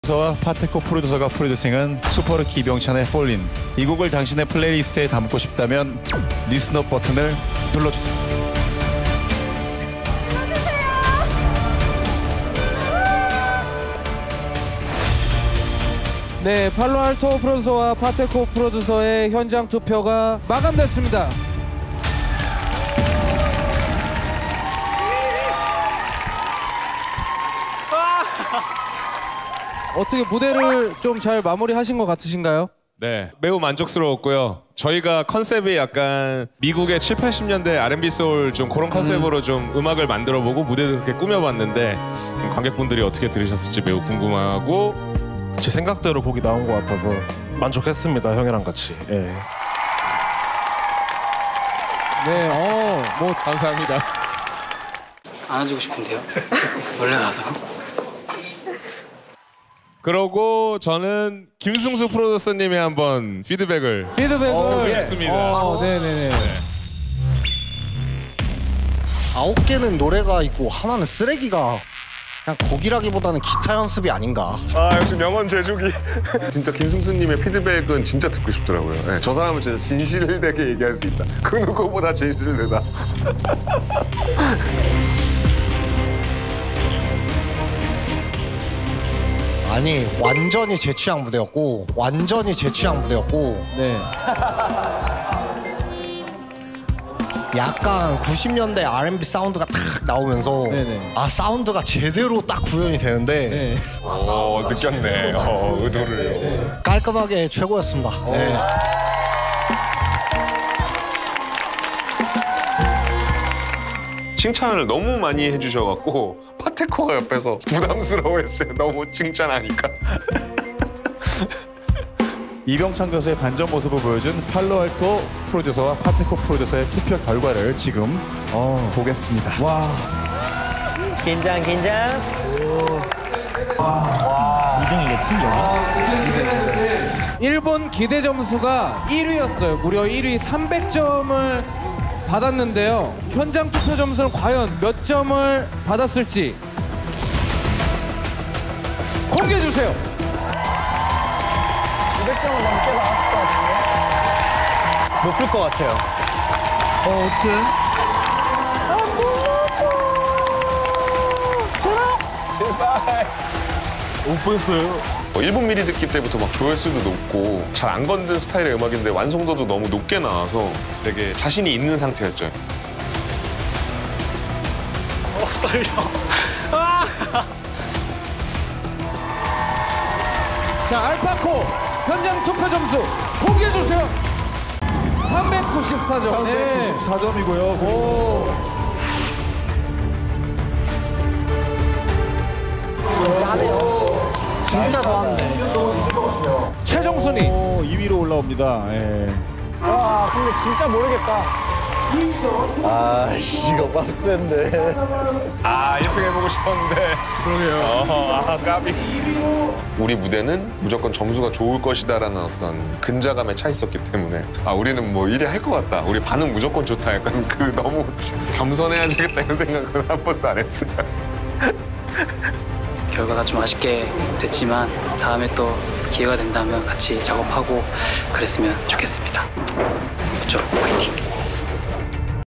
와 파테코 프로듀서가 프로듀싱한 슈퍼루키 이병찬의 Fall In. 이 곡을 당신의 플레이리스트에 담고 싶다면 리스너 버튼을 눌러주세요. 네, 팔로알토 프로듀서와 파테코 프로듀서의 현장 투표가 마감됐습니다. 어떻게 무대를 좀 잘 마무리하신 것 같으신가요? 네, 매우 만족스러웠고요. 저희가 컨셉이 약간 미국의 7, 80년대 R&B 소울 좀 그런 컨셉으로 좀 음악을 만들어보고 무대도 그렇게 꾸며봤는데 관객분들이 어떻게 들으셨을지 매우 궁금하고 제 생각대로 곡이 나온 것 같아서 만족했습니다. 형이랑 같이. 예. 네, 뭐 감사합니다. 안아주고 싶은데요. 원래 가서. 그러고 저는 김승수 프로듀서님의 한번 피드백을 듣습니다. 네네네. 9개는 노래가 있고 하나는 쓰레기가 그냥 곡이라기보다는 기타 연습이 아닌가. 아 역시 명언 제조기. 진짜 김승수님의 피드백은 진짜 듣고 싶더라고요. 네, 저 사람은 진짜 진실되게 얘기할 수 있다. 그 누구보다 진실되다. 아니 완전히 제 취향 무대였고 네. 약간 90년대 R&B 사운드가 탁 나오면서 네네. 아 사운드가 제대로 딱 구현이 되는데 네. 느꼈네. 의도를. 깔끔하게 최고였습니다. 네. 칭찬을 너무 많이 해주셔갖고 파테코가 옆에서 부담스러워했어요. 너무 칭찬하니까. 이병찬 교수의 반전 모습을 보여준 팔로알토 프로듀서와 파테코 프로듀서의 투표 결과를 지금 보겠습니다. 와. 긴장. 1번 기대 점수가 1위였어요. 무려 1위 300점을 받았는데요. 현장 투표 점수는 과연 몇 점을 받았을지 공개해 주세요. 200점은 넘게 나왔을 것 같은데? 못 풀 것 같아요. 어떻게? 못 보였어요. 1분 미리 듣기 때부터 막 조회수도 높고 잘 안 건든 스타일의 음악인데 완성도도 너무 높게 나와서 되게 자신이 있는 상태였죠. 떨려. 자, 알파코 현장 투표 점수 공개해 주세요. 394점. 394점이고요. 오. 진짜 좋았는데. 최정순이 2위로 올라옵니다. 예. 와, 근데 진짜 모르겠다. 이거 빡센데. 아 1등 해보고 싶었는데. 그러게요. 까비. 우리 무대는 무조건 점수가 좋을 것이다라는 어떤 근자감에 차 있었기 때문에 우리는 뭐 1위 할 것 같다. 우리 반응 무조건 좋다. 약간 그 너무 겸손해야 되겠다 이런 생각은 한 번도 안 했어요. 결과가 좀 아쉽게 됐지만 다음에 또 기회가 된다면 같이 작업하고 그랬으면 좋겠습니다. 부쩍 화이팅!